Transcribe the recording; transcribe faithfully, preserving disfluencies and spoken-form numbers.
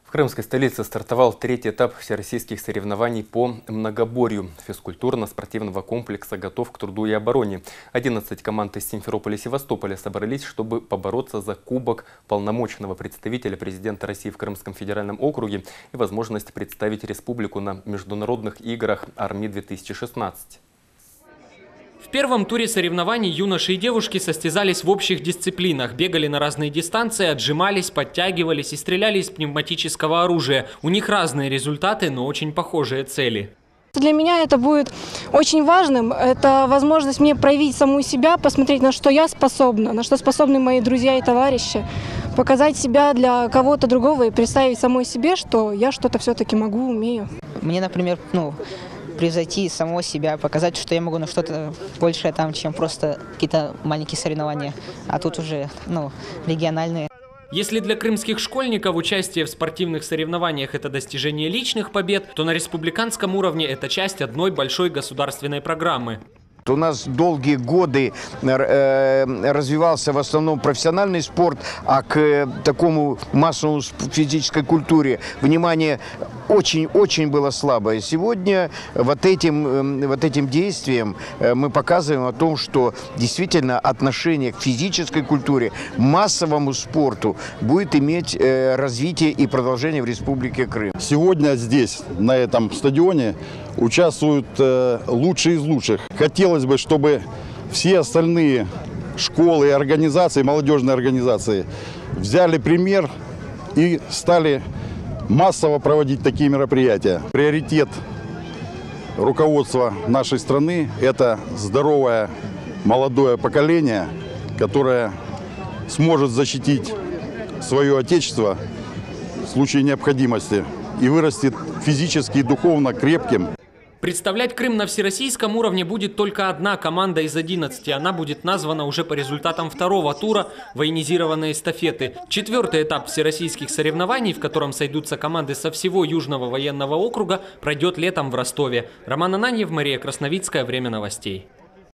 В крымской столице стартовал третий этап всероссийских соревнований по многоборью физкультурно-спортивного комплекса «Готов к труду и обороне». одиннадцать команд из Симферополя и Севастополя собрались, чтобы побороться за кубок полномочного представителя президента России в Крымском федеральном округе и возможность представить республику на международных играх Арми-две тысячи шестнадцать. В первом туре соревнований юноши и девушки состязались в общих дисциплинах, бегали на разные дистанции, отжимались, подтягивались и стреляли из пневматического оружия. У них разные результаты, но очень похожие цели. Для меня это будет очень важным. Это возможность мне проявить саму себя, посмотреть, на что я способна, на что способны мои друзья и товарищи, показать себя для кого-то другого и представить самой себе, что я что-то все-таки могу, умею. Мне, например, ну... превзойти самого себя, показать, что я могу на что-то большее там, чем просто какие-то маленькие соревнования, а тут уже, ну, региональные. Если для крымских школьников участие в спортивных соревнованиях – это достижение личных побед, то на республиканском уровне это часть одной большой государственной программы. У нас долгие годы э, развивался в основном профессиональный спорт, а к такому массовому физической культуре внимание очень-очень было слабое. Сегодня вот этим, вот этим действием мы показываем о том, что действительно отношение к физической культуре, массовому спорту будет иметь э, развитие и продолжение в Республике Крым. Сегодня здесь, на этом стадионе, участвуют э, лучшие из лучших. Хотелось бы, чтобы все остальные школы и организации, молодежные организации взяли пример и стали массово проводить такие мероприятия. Приоритет руководства нашей страны – это здоровое молодое поколение, которое сможет защитить свое отечество в случае необходимости и вырастет физически и духовно крепким. Представлять Крым на всероссийском уровне будет только одна команда из одиннадцати. Она будет названа уже по результатам второго тура военизированной эстафеты. Четвертый этап всероссийских соревнований, в котором сойдутся команды со всего Южного военного округа, пройдет летом в Ростове. Роман Ананьев, Мария Красновицкая. Время новостей.